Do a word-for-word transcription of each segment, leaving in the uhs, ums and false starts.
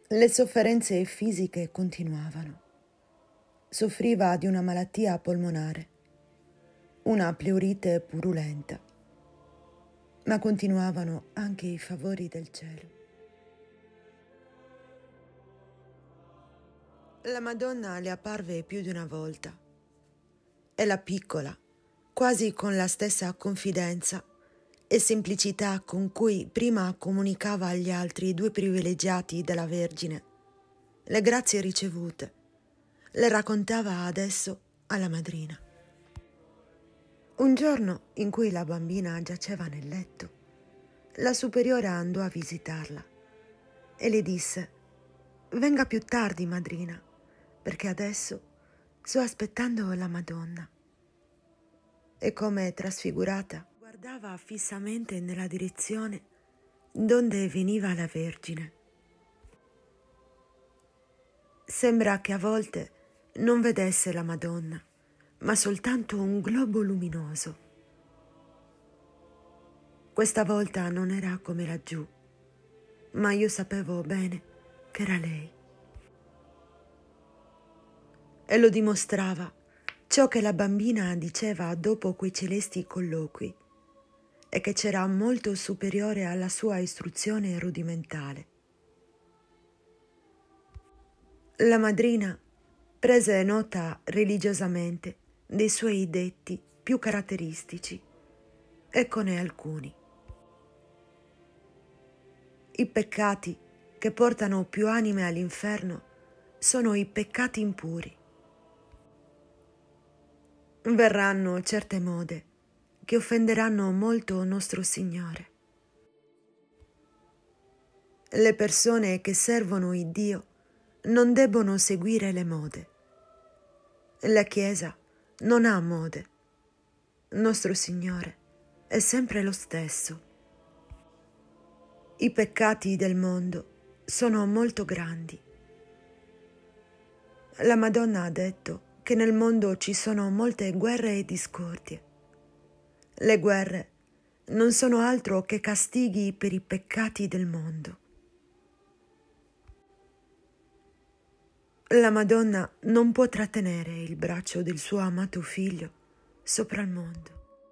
Le sofferenze fisiche continuavano. Soffriva di una malattia polmonare, una pleurite purulenta, ma continuavano anche i favori del cielo. La Madonna le apparve più di una volta e la piccola, quasi con la stessa confidenza e semplicità con cui prima comunicava agli altri due privilegiati della Vergine le grazie ricevute, le raccontava adesso alla madrina. Un giorno in cui la bambina giaceva nel letto, la superiora andò a visitarla e le disse: «Venga più tardi, madrina, perché adesso sto aspettando la Madonna». E come trasfigurata guardava fissamente nella direzione donde veniva la Vergine. Sembra che a volte non vedesse la Madonna, ma soltanto un globo luminoso. Questa volta non era come laggiù, ma io sapevo bene che era lei. E lo dimostrava ciò che la bambina diceva dopo quei celesti colloqui, e che c'era molto superiore alla sua istruzione rudimentale. La madrina prese nota religiosamente dei suoi detti più caratteristici. Eccone alcuni. I peccati che portano più anime all'inferno sono i peccati impuri. Verranno certe mode che offenderanno molto nostro Signore. Le persone che servono il Dio non debbono seguire le mode. La Chiesa non ha mode. Nostro Signore è sempre lo stesso. I peccati del mondo sono molto grandi. La Madonna ha detto che nel mondo ci sono molte guerre e discordie. Le guerre non sono altro che castighi per i peccati del mondo. La Madonna non può trattenere il braccio del suo amato figlio sopra il mondo.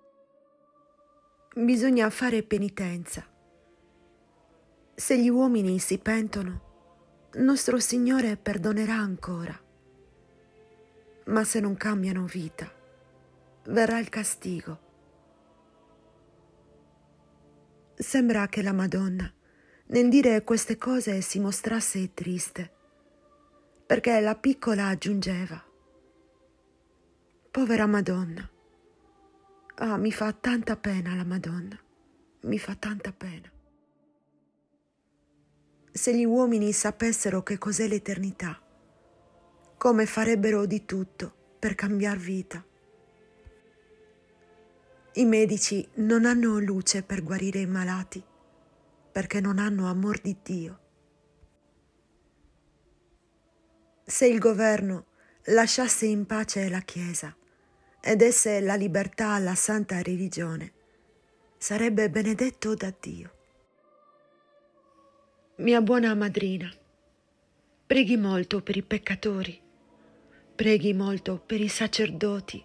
Bisogna fare penitenza. Se gli uomini si pentono, nostro Signore perdonerà ancora. Ma se non cambiano vita, verrà il castigo. Sembra che la Madonna, nel dire queste cose, si mostrasse triste, perché la piccola aggiungeva: «Povera Madonna, ah, mi fa tanta pena la Madonna, mi fa tanta pena». Se gli uomini sapessero che cos'è l'eternità, come farebbero di tutto per cambiar vita. I medici non hanno luce per guarire i malati, perché non hanno amor di Dio. Se il governo lasciasse in pace la Chiesa e desse la libertà alla santa religione, sarebbe benedetto da Dio. Mia buona madrina, preghi molto per i peccatori, preghi molto per i sacerdoti,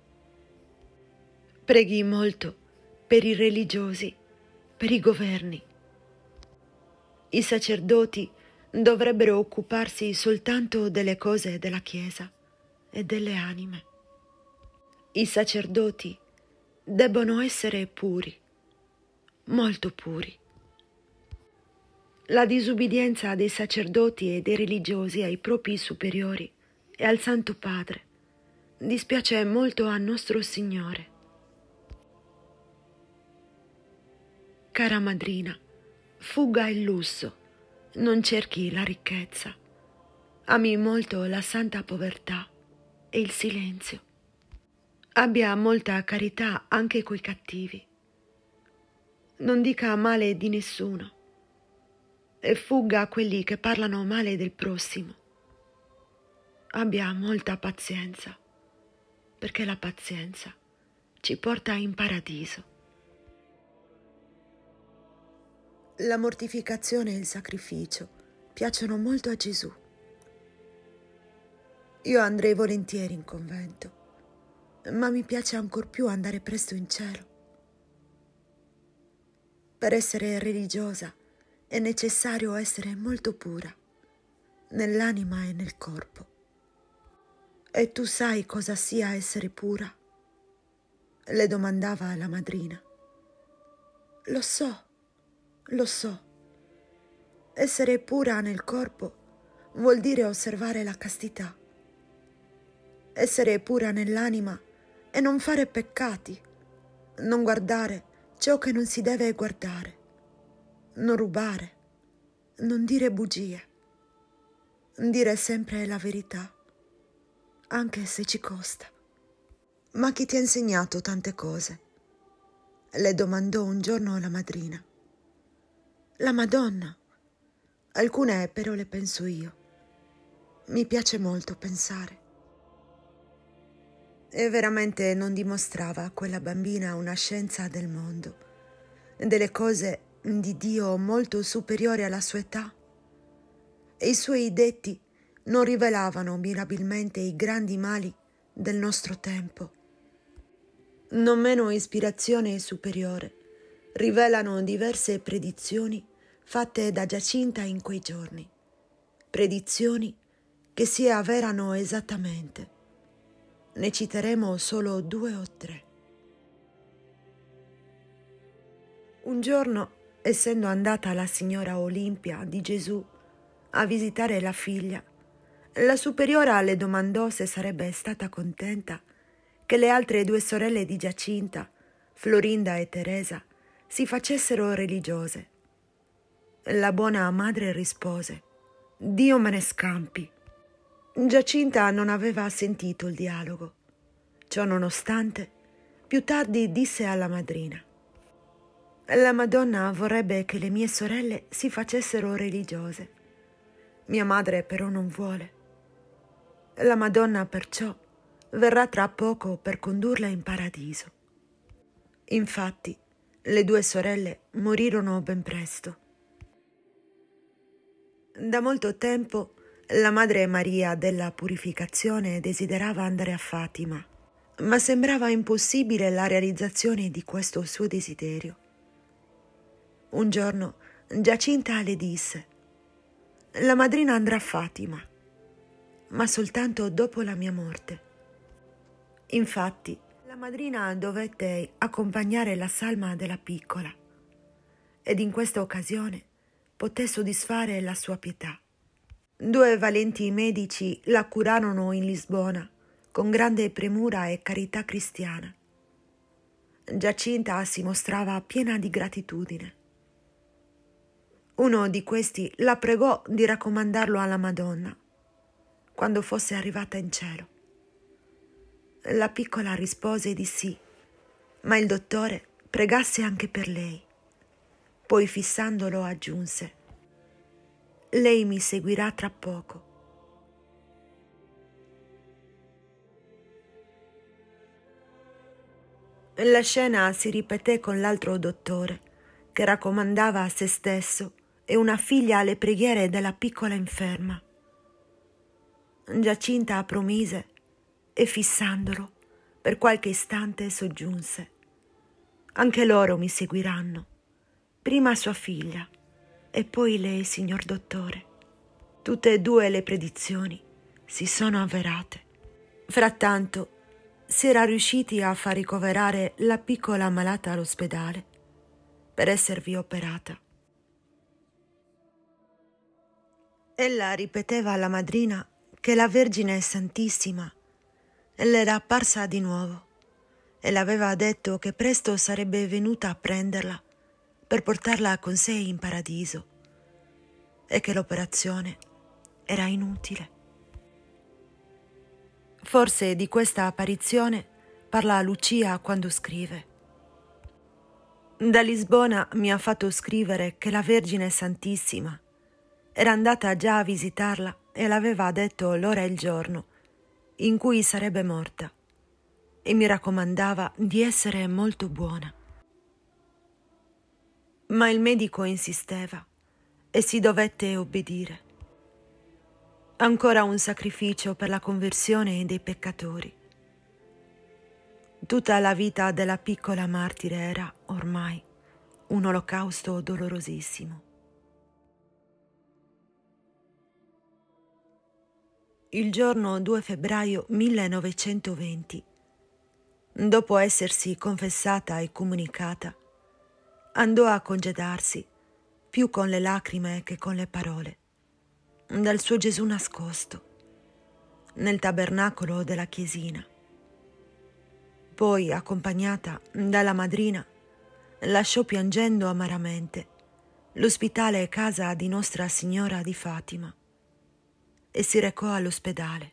preghi molto per i religiosi, per i governi. I sacerdoti dovrebbero occuparsi soltanto delle cose della Chiesa e delle anime. I sacerdoti debbono essere puri, molto puri. La disubbidienza dei sacerdoti e dei religiosi ai propri superiori e al Santo Padre dispiace molto a nostro Signore. Cara madrina, fugga il lusso, non cerchi la ricchezza. Ami molto la santa povertà e il silenzio. Abbia molta carità anche coi cattivi. Non dica male di nessuno e fugga a quelli che parlano male del prossimo. Abbia molta pazienza, perché la pazienza ci porta in paradiso. La mortificazione e il sacrificio piacciono molto a Gesù. Io andrei volentieri in convento, ma mi piace ancor più andare presto in cielo. Per essere religiosa è necessario essere molto pura, nell'anima e nel corpo. E tu sai cosa sia essere pura? Le domandava la madrina. Lo so, lo so. Essere pura nel corpo vuol dire osservare la castità. Essere pura nell'anima è non fare peccati, non guardare ciò che non si deve guardare, non rubare, non dire bugie, dire sempre la verità, anche se ci costa. Ma chi ti ha insegnato tante cose? Le domandò un giorno la madrina. La Madonna. Alcune però le penso io. Mi piace molto pensare. E veramente non dimostrava a quella bambina una scienza del mondo, delle cose di Dio molto superiori alla sua età? E i suoi detti non rivelavano mirabilmente i grandi mali del nostro tempo? Non meno ispirazione superiore rivelano diverse predizioni fatte da Giacinta in quei giorni, predizioni che si avverano esattamente. Ne citeremo solo due o tre. Un giorno, essendo andata la signora Olimpia di Gesù a visitare la figlia, la superiora le domandò se sarebbe stata contenta che le altre due sorelle di Giacinta, Florinda e Teresa, si facessero religiose. La buona madre rispose: Dio me ne scampi. Giacinta non aveva sentito il dialogo. Ciò nonostante, più tardi disse alla madrina: La Madonna vorrebbe che le mie sorelle si facessero religiose. Mia madre però non vuole. La Madonna perciò verrà tra poco per condurla in paradiso. Infatti, le due sorelle morirono ben presto. Da molto tempo la Madre Maria della Purificazione desiderava andare a Fatima, ma sembrava impossibile la realizzazione di questo suo desiderio. Un giorno Giacinta le disse: La madrina andrà a Fatima, ma soltanto dopo la mia morte. Infatti, la madrina dovette accompagnare la salma della piccola ed in questa occasione poté soddisfare la sua pietà. Due valenti medici la curarono in Lisbona con grande premura e carità cristiana. Giacinta si mostrava piena di gratitudine. Uno di questi la pregò di raccomandarlo alla Madonna quando fosse arrivata in cielo. La piccola rispose di sì, ma il dottore pregasse anche per lei. Poi fissandolo aggiunse: Lei mi seguirà tra poco. La scena si ripeté con l'altro dottore, che raccomandava a se stesso e una figlia alle preghiere della piccola inferma. Giacinta promise e fissandolo per qualche istante soggiunse: Anche loro mi seguiranno, prima sua figlia e poi lei, signor dottore. Tutte e due le predizioni si sono avverate. Frattanto si era riusciti a far ricoverare la piccola malata all'ospedale per esservi operata. Ella ripeteva alla madrina che la Vergine Santissima le era apparsa di nuovo e le aveva detto che presto sarebbe venuta a prenderla per portarla con sé in paradiso e che l'operazione era inutile. Forse di questa apparizione parla Lucia quando scrive: Da Lisbona mi ha fatto scrivere che la Vergine Santissima era andata già a visitarla e le aveva detto l'ora e il giorno in cui sarebbe morta e mi raccomandava di essere molto buona. Ma il medico insisteva e si dovette obbedire. Ancora un sacrificio per la conversione dei peccatori. Tutta la vita della piccola martire era, ormai, un olocausto dolorosissimo. Il giorno due febbraio millenovecentoventi, dopo essersi confessata e comunicata, andò a congedarsi, più con le lacrime che con le parole, dal suo Gesù nascosto, nel tabernacolo della chiesina. Poi, accompagnata dalla madrina, lasciò piangendo amaramente l'ospitale e casa di Nostra Signora di Fatima e si recò all'ospedale.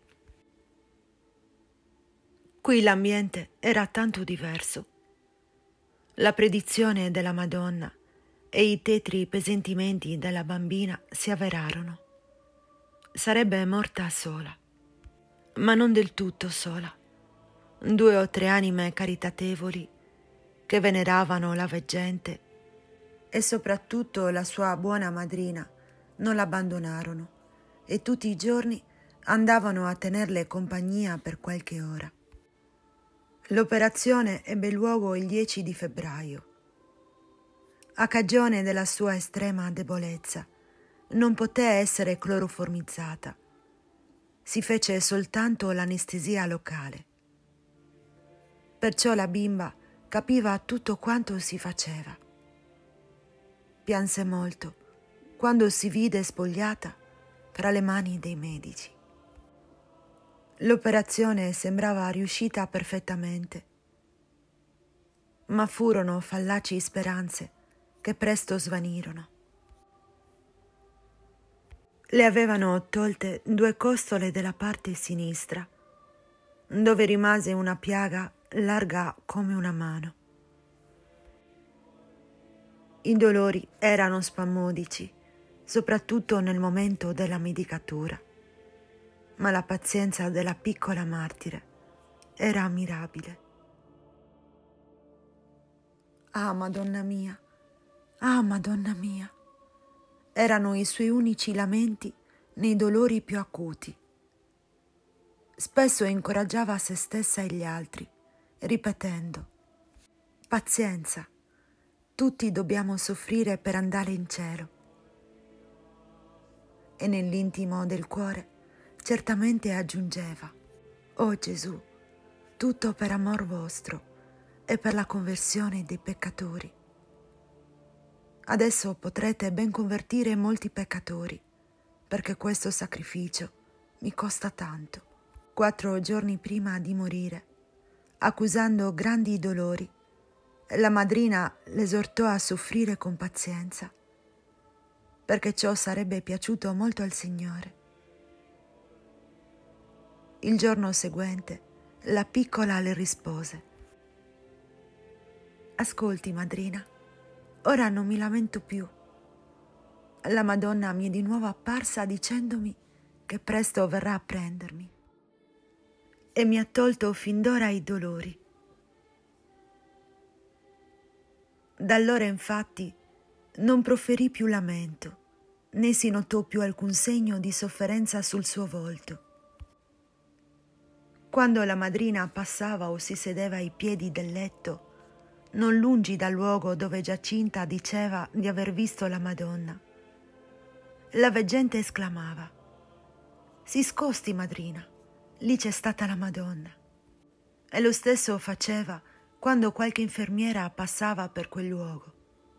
Qui l'ambiente era tanto diverso. La predizione della Madonna e i tetri presentimenti della bambina si avverarono. Sarebbe morta sola, ma non del tutto sola. Due o tre anime caritatevoli che veneravano la veggente e soprattutto la sua buona madrina non l'abbandonarono e tutti i giorni andavano a tenerle compagnia per qualche ora. L'operazione ebbe luogo il dieci di febbraio. A cagione della sua estrema debolezza non poté essere cloroformizzata. Si fece soltanto l'anestesia locale. Perciò la bimba capiva tutto quanto si faceva. Pianse molto quando si vide spogliata tra le mani dei medici. L'operazione sembrava riuscita perfettamente, ma furono fallaci speranze che presto svanirono. Le avevano tolte due costole della parte sinistra, dove rimase una piaga larga come una mano. I dolori erano spasmodici, soprattutto nel momento della medicatura, ma la pazienza della piccola martire era ammirabile. Ah, Madonna mia! Ah, Madonna mia! Erano i suoi unici lamenti nei dolori più acuti. Spesso incoraggiava se stessa e gli altri, ripetendo: pazienza, tutti dobbiamo soffrire per andare in cielo. E nell'intimo del cuore certamente aggiungeva: oh Gesù, tutto per amor vostro e per la conversione dei peccatori. Adesso potrete ben convertire molti peccatori, perché questo sacrificio mi costa tanto. Quattro giorni prima di morire, accusando grandi dolori, la madrina l'esortò a soffrire con pazienza, perché ciò sarebbe piaciuto molto al Signore. Il giorno seguente, la piccola le rispose: ascolti, madrina, ora non mi lamento più. La Madonna mi è di nuovo apparsa dicendomi che presto verrà a prendermi e mi ha tolto fin d'ora i dolori. Da allora infatti non proferì più lamento, né si notò più alcun segno di sofferenza sul suo volto. Quando la madrina passava o si sedeva ai piedi del letto, non lungi dal luogo dove Giacinta diceva di aver visto la Madonna, la veggente esclamava: si scosti, madrina, lì c'è stata la Madonna. E lo stesso faceva quando qualche infermiera passava per quel luogo.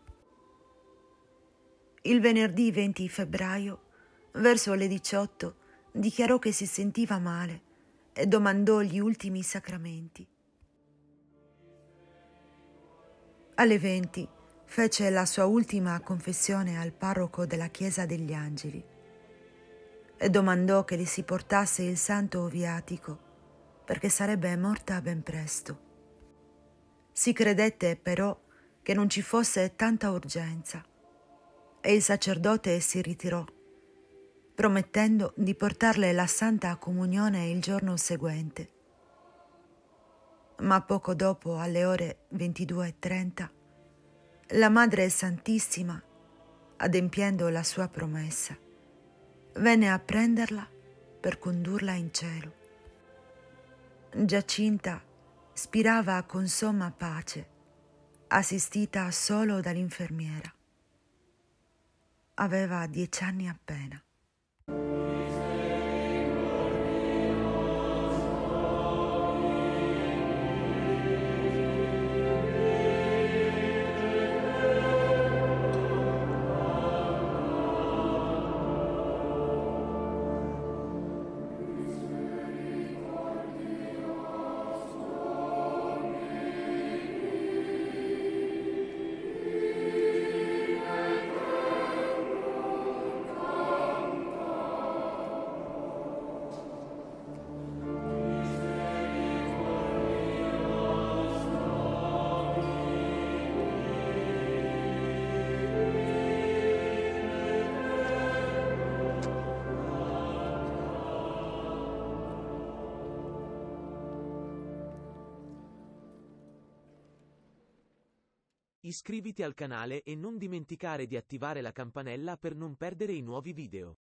Il venerdì venti febbraio, verso le diciotto, dichiarò che si sentiva male e domandò gli ultimi sacramenti. Alle venti fece la sua ultima confessione al parroco della Chiesa degli Angeli e domandò che le si portasse il santo viatico perché sarebbe morta ben presto. Si credette però che non ci fosse tanta urgenza e il sacerdote si ritirò, promettendo di portarle la Santa Comunione il giorno seguente. Ma poco dopo, alle ore ventidue e trenta, la Madre Santissima, adempiendo la sua promessa, venne a prenderla per condurla in cielo. Giacinta spirava con somma pace, assistita solo dall'infermiera. Aveva dieci anni appena. Iscriviti al canale e non dimenticare di attivare la campanella per non perdere i nuovi video.